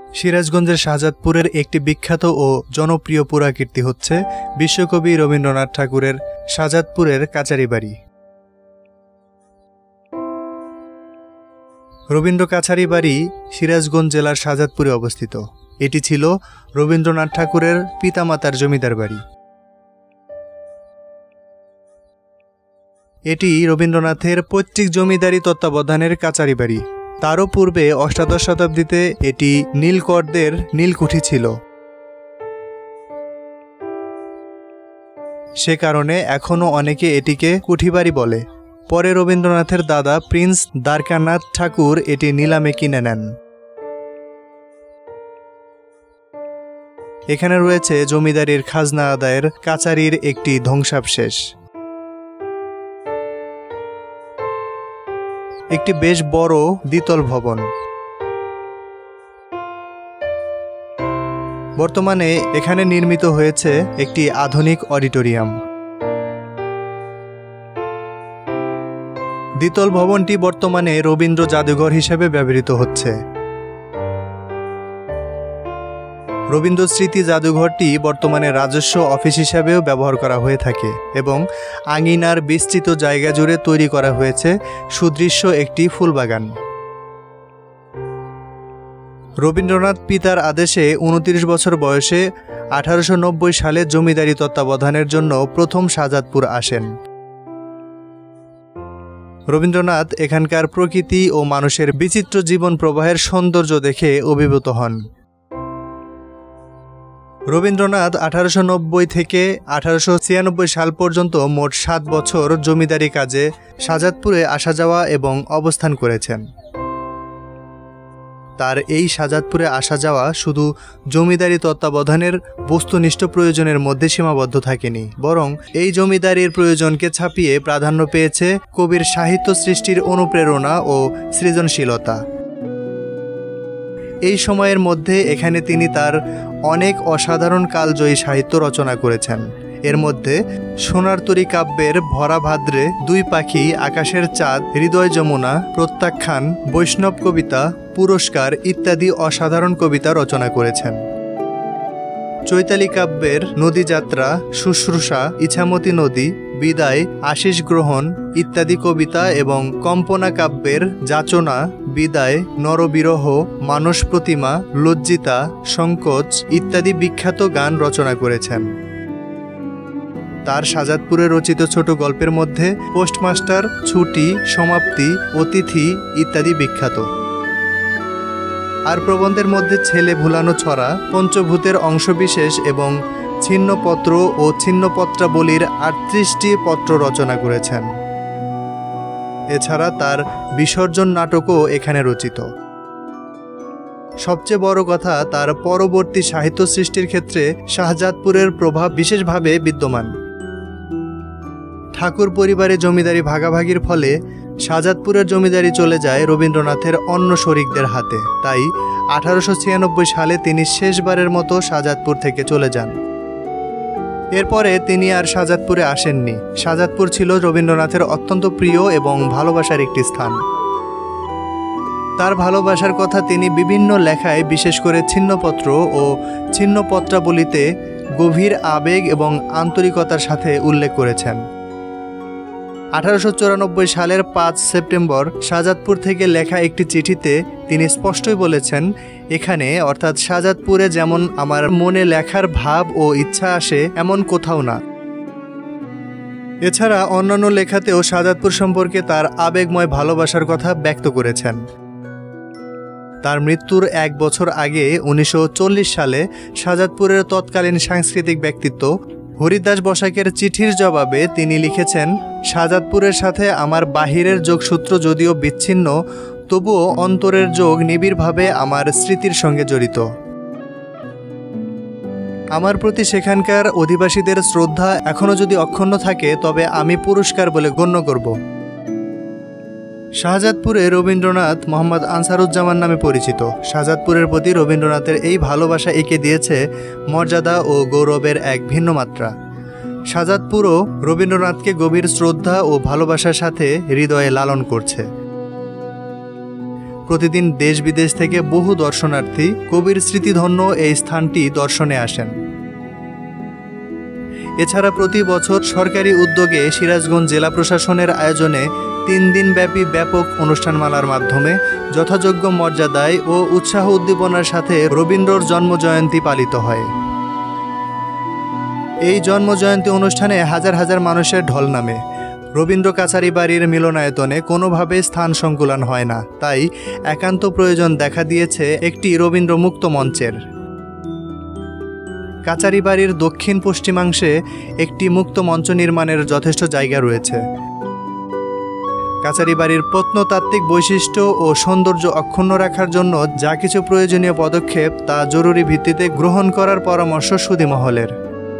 সিরাজগঞ্জের শাহজাদপুরের একটি বিখ্যাত ও জনপ্রিয় পুরাকীর্তি হচ্ছে বিশ্বকবি রবীন্দ্রনাথ ঠাকুরের শাহজাদপুরের কাচারি বাড়ি। রবীন্দ্র কাছারি বাড়ি সিরাজগঞ্জ জেলার শাহজাদপুরে অবস্থিত। এটি ছিল রবীন্দ্রনাথ ঠাকুরের পিতামাতার জমিদার বাড়ি। এটি রবীন্দ্রনাথের পৈতৃক জমিদারি তত্ত্বাবধানের কাচারি বাড়ি। তারও পূর্বে অষ্টাদশ শতাব্দীতে এটি নীলকরদের নীলকুঠি ছিল। সে কারণে এখনও অনেকে এটিকে কুঠিবাড়ি বলে। পরে রবীন্দ্রনাথের দাদা প্রিন্স দ্বারকানাথ ঠাকুর এটি নিলামে কিনে নেন। এখানে রয়েছে জমিদারির খাজনা আদায়ের কাচারির একটি ধ্বংসাবশেষ। একটি বেশ বড় দ্বিতল ভবন। বর্তমানে এখানে নির্মিত হয়েছে একটি আধুনিক অডিটোরিয়াম। দ্বিতল ভবনটি বর্তমানে রবীন্দ্র জাদুঘর হিসেবে ব্যবহৃত হচ্ছে। রবীন্দ্র স্মৃতি জাদুঘরটি বর্তমানে রাজস্ব অফিস হিসাবেও ব্যবহার করা হয়ে থাকে এবং আঙিনার বিস্তৃত জায়গা জুড়ে তৈরি করা হয়েছে সুদৃশ্য একটি ফুলবাগান। রবীন্দ্রনাথ পিতার আদেশে 29 বছর বয়সে 1890 সালে জমিদারি তত্ত্বাবধানের জন্য প্রথম শাহজাদপুর আসেন। রবীন্দ্রনাথ এখানকার প্রকৃতি ও মানুষের বিচিত্র জীবন প্রবাহের সৌন্দর্য দেখে অভিভূত হন। রবীন্দ্রনাথ 1890 থেকে 1896 সাল পর্যন্ত মোট 7 বছর জমিদারি কাজে শাহজাদপুরে আসা যাওয়া এবং অবস্থান করেছেন। তার এই শাহজাদপুরে আসা যাওয়া শুধু জমিদারি তত্ত্বাবধানের বস্তুনিষ্ঠ প্রয়োজনের মধ্যে সীমাবদ্ধ থাকেনি, বরং এই জমিদারির প্রয়োজনকে ছাপিয়ে প্রাধান্য পেয়েছে কবির সাহিত্য সৃষ্টির অনুপ্রেরণা ও সৃজনশীলতা। এই সময়ের মধ্যে এখানে তিনি তার অনেক অসাধারণ কালজয়ী সাহিত্য রচনা করেছেন। এর মধ্যে সোনার তরী কাব্যের ভরা ভাদ্রে, দুই পাখি, আকাশের চাঁদ, হৃদয় যমুনা, প্রত্যাখ্যান, বৈষ্ণব কবিতা, পুরস্কার ইত্যাদি অসাধারণ কবিতা রচনা করেছেন। চৈতালি কাব্যের নদীযাত্রা, শুশ্রূষা, ইছামতি নদী, বিদায়, আশিস গ্রহণ ইত্যাদি কবিতা এবং কম্পনা কাব্যের যাচনা, বিদায়, নরবিরহ, মানস প্রতিমা, লজ্জিতা, সংকোচ ইত্যাদি বিখ্যাত গান রচনা করেছেন। তার শাহজাদপুরে রচিত ছোট গল্পের মধ্যে পোস্টমাস্টার, ছুটি, সমাপ্তি, অতিথি ইত্যাদি বিখ্যাত। আর প্রবন্ধের মধ্যে ছেলে ভুলানো ছড়া, পঞ্চভূতের অংশবিশেষ এবং ছিন্নপত্র ও ছিন্নপত্রাবলীর 38টি পত্র রচনা করেছেন। এছাড়া তার বিসর্জন নাটকও এখানে রচিত। সবচেয়ে বড় কথা, তার পরবর্তী সাহিত্য সৃষ্টির ক্ষেত্রে শাহজাদপুরের প্রভাব বিশেষভাবে বিদ্যমান। ঠাকুর পরিবারে জমিদারি ভাগাভাগির ফলে শাহজাদপুরের জমিদারি চলে যায় রবীন্দ্রনাথের অন্য শরিকদের হাতে। তাই 1896 সালে তিনি শেষবারের মতো শাহজাদপুর থেকে চলে যান। এরপরে তিনি আর শাহজাদপুরে আসেননি। শাহজাদপুর ছিল রবীন্দ্রনাথের অত্যন্ত প্রিয় এবং ভালোবাসার একটি স্থান। তার ভালোবাসার কথা তিনি বিভিন্ন লেখায়, বিশেষ করে ছিন্নপত্র ও ছিন্নপত্রাবলীতে গভীর আবেগ এবং আন্তরিকতার সাথে উল্লেখ করেছেন। 1894 সালের 5 সেপ্টেম্বর শাহজাদপুর থেকে লেখা একটি চিঠিতে তিনি স্পষ্টই বলেছেন, এখানে অর্থাৎ শাহজাদপুরে যেমন আমার মনে লেখার ভাব ও ইচ্ছা আসে এমন কোথাও না। এছাড়া অন্যান্য লেখাতেও শাহজাদপুর সম্পর্কে তার আবেগময় ভালোবাসার কথা ব্যক্ত করেছেন। তার মৃত্যুর 1 বছর আগে 1940 সালে শাহজাদপুরের তৎকালীন সাংস্কৃতিক ব্যক্তিত্ব হরিদাস বসাকের চিঠির জবাবে তিনি লিখেছেন, শাহজাদপুরের সাথে আমার বাহিরের যোগসূত্র যদিও বিচ্ছিন্ন, তবুও অন্তরের যোগ নিবিড়ভাবে আমার স্মৃতির সঙ্গে জড়িত। আমার প্রতি সেখানকার অধিবাসীদের শ্রদ্ধা এখনও যদি অক্ষুণ্ণ থাকে, তবে আমি পুরস্কার বলে গণ্য করব। শাহজাদপুরে রবীন্দ্রনাথ মোহাম্মদ আনসারুজ্জামান নামে পরিচিত। শাহজাদপুরের প্রতি রবীন্দ্রনাথের এই ভালোবাসা এঁকে দিয়েছে মর্যাদা ও গৌরবের এক ভিন্ন মাত্রা। শাহজাদপুরও রবীন্দ্রনাথকে গভীর শ্রদ্ধা ও ভালোবাসার সাথে হৃদয়ে লালন করছে। প্রতিদিন দেশ বিদেশ থেকে বহু দর্শনার্থী কবির স্মৃতিধন্য এই স্থানটি দর্শনে আসেন। এছাড়া প্রতি বছর সরকারি উদ্যোগে সিরাজগঞ্জ জেলা প্রশাসনের আয়োজনে 3 দিনব্যাপী ব্যাপক অনুষ্ঠানমালার মাধ্যমে যথাযোগ্য মর্যাদায় ও উৎসাহ উদ্দীপনার সাথে রবীন্দ্রর জন্মজয়ন্তী পালিত হয়। এই জন্মজয়ন্তী অনুষ্ঠানে হাজার হাজার মানুষের ঢল নামে। রবীন্দ্র কাছারি বাড়ির মিলনায়তনে কোনোভাবে স্থান সংকুলান হয় না, তাই একান্ত প্রয়োজন দেখা দিয়েছে একটি রবীন্দ্র মুক্ত মঞ্চের। কাছারি বাড়ির দক্ষিণ পশ্চিমাংশে একটি মুক্ত মঞ্চ নির্মাণের যথেষ্ট জায়গা রয়েছে। কাছারি বাড়ির প্রত্নতাত্ত্বিক বৈশিষ্ট্য ও সৌন্দর্য অক্ষুণ্ণ রাখার জন্য যা কিছু প্রয়োজনীয় পদক্ষেপ তা জরুরি ভিত্তিতে গ্রহণ করার পরামর্শ সুধী মহলের।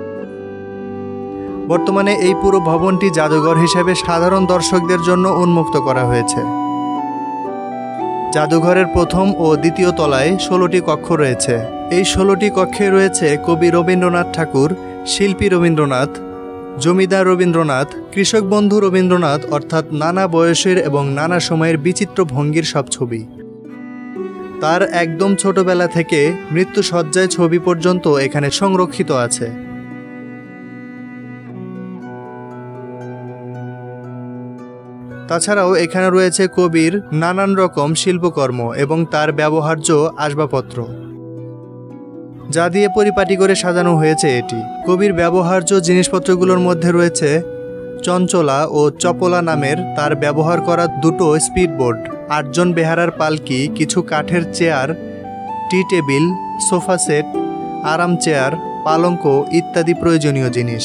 বর্তমানে এই পুরো ভবনটি জাদুঘর হিসেবে সাধারণ দর্শকদের জন্য উন্মুক্ত করা হয়েছে। জাদুঘরের প্রথম ও দ্বিতীয় তলায় 16টি কক্ষ রয়েছে। এই 16টি কক্ষে রয়েছে কবি রবীন্দ্রনাথ ঠাকুর, শিল্পী রবীন্দ্রনাথ, জমিদার রবীন্দ্রনাথ, কৃষক বন্ধু রবীন্দ্রনাথ অর্থাৎ নানা বয়সের এবং নানা সময়ের বিচিত্র ভঙ্গির সব ছবি। তার একদম ছোটবেলা থেকে মৃত্যুশয্যায় ছবি পর্যন্ত এখানে সংরক্ষিত আছে। তাছাড়াও এখানে রয়েছে কবির নানান রকম শিল্পকর্ম এবং তার ব্যবহার্য আসবাবপত্র, যা দিয়ে পরিপাটি করে সাজানো হয়েছে এটি। কবির ব্যবহার্য জিনিসপত্রগুলোর মধ্যে রয়েছে চঞ্চলা ও চপলা নামের তার ব্যবহার করা 2টো স্পিডবোট, 8 জন বেহারার পালকি, কিছু কাঠের chair, tea table, sofa set, আরাম চেয়ার, পালঙ্ক ইত্যাদি প্রয়োজনীয় জিনিস।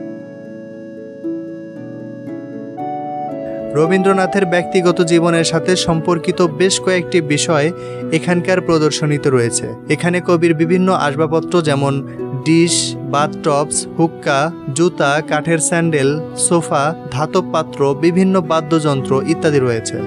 রবীন্দ্রনাথের ব্যক্তিগত জীবনের সাথে সম্পর্কিত বেশ কয়েকটি বিষয় এখানকার প্রদর্শনীতে রয়েছে। এখানে কবির বিভিন্ন আসবাবপত্র যেমন ডিশ, বাথটবস, হুক্কা, জুতা, কাঠের স্যান্ডেল, সোফা, ধাতব পাত্র, বিভিন্ন বাদ্যযন্ত্র ইত্যাদি রয়েছে।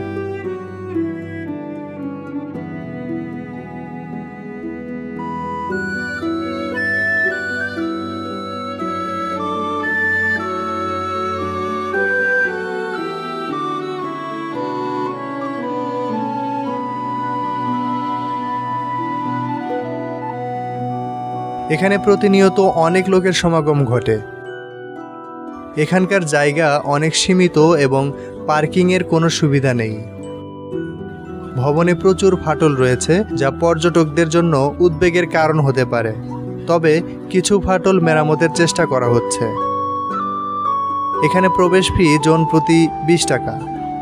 এখানে প্রতিনিয়ত অনেক লোকের সমাগম ঘটে। এখানকার জায়গা অনেক সীমিত এবং পার্কিংয়ের কোনো সুবিধা নেই। ভবনে প্রচুর ফাটল রয়েছে, যা পর্যটকদের জন্য উদ্বেগের কারণ হতে পারে। তবে কিছু ফাটল মেরামতের চেষ্টা করা হচ্ছে। এখানে প্রবেশ ফি জন প্রতি 20 টাকা।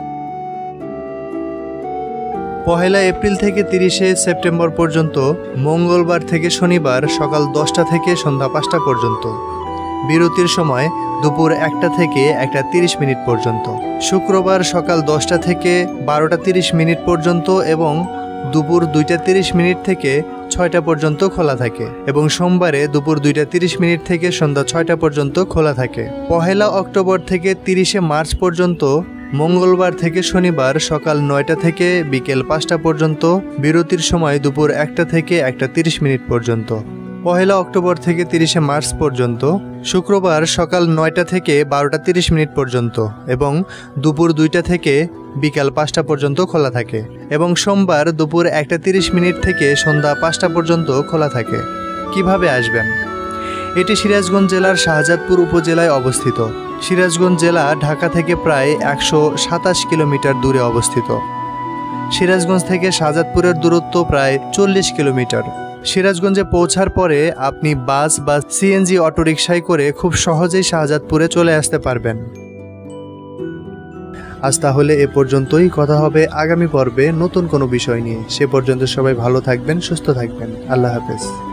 1 এপ্রিল থেকে 30 সেপ্টেম্বর পর্যন্ত, মঙ্গলবার থেকে শনিবার সকাল 10টা থেকে সন্ধ্যা 5টা পর্যন্ত। বিরতির সময় দুপুর 1টা থেকে 1টা 30 মিনিট পর্যন্ত। শুক্রবার সকাল 10টা থেকে 12টা 30 মিনিট পর্যন্ত এবং দুপুর 2টা 30 মিনিট থেকে 6টা পর্যন্ত খোলা থাকে এবং সোমবারে দুপুর 2টা 30 মিনিট থেকে সন্ধ্যা 6টা পর্যন্ত খোলা থাকে। 1 অক্টোবর থেকে 30 মার্চ পর্যন্ত, মঙ্গলবার থেকে শনিবার সকাল 9টা থেকে বিকেল 5টা পর্যন্ত। বিরতির সময় দুপুর 1টা থেকে 1টা 30 মিনিট পর্যন্ত। 1 অক্টোবর থেকে 30 মার্চ পর্যন্ত, শুক্রবার সকাল 9টা থেকে 12টা 30 মিনিট পর্যন্ত এবং দুপুর 2টা থেকে বিকাল 5টা পর্যন্ত খোলা থাকে এবং সোমবার দুপুর 1টা 30 মিনিট থেকে সন্ধ্যা 5টা পর্যন্ত খোলা থাকে। কিভাবে আসবেন? এটি সিরাজগঞ্জ জেলার শাহজাদপুর উপজেলায় অবস্থিত। সিরাজগঞ্জ জেলা ঢাকা থেকে প্রায় 127 কিলোমিটার দূরে অবস্থিত। সিরাজগঞ্জ থেকে শাহজাদপুরের দূরত্ব প্রায় 40 কিলোমিটার। সিরাজগঞ্জে পৌঁছার পরে আপনি বাস বা সিএনজি অটোরিকশায় করে খুব সহজেই শাহজাদপুরে চলে আসতে পারবেন। আজ তাহলে এ পর্যন্তই। কথা হবে আগামী পর্বে নতুন কোনো বিষয় নিয়ে। সে পর্যন্ত সবাই ভালো থাকবেন, সুস্থ থাকবেন। আল্লাহ হাফেজ।